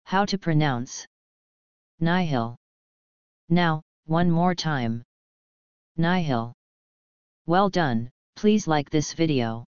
How to pronounce nihil. Now, one more time. Nihil. Well done, please like this video.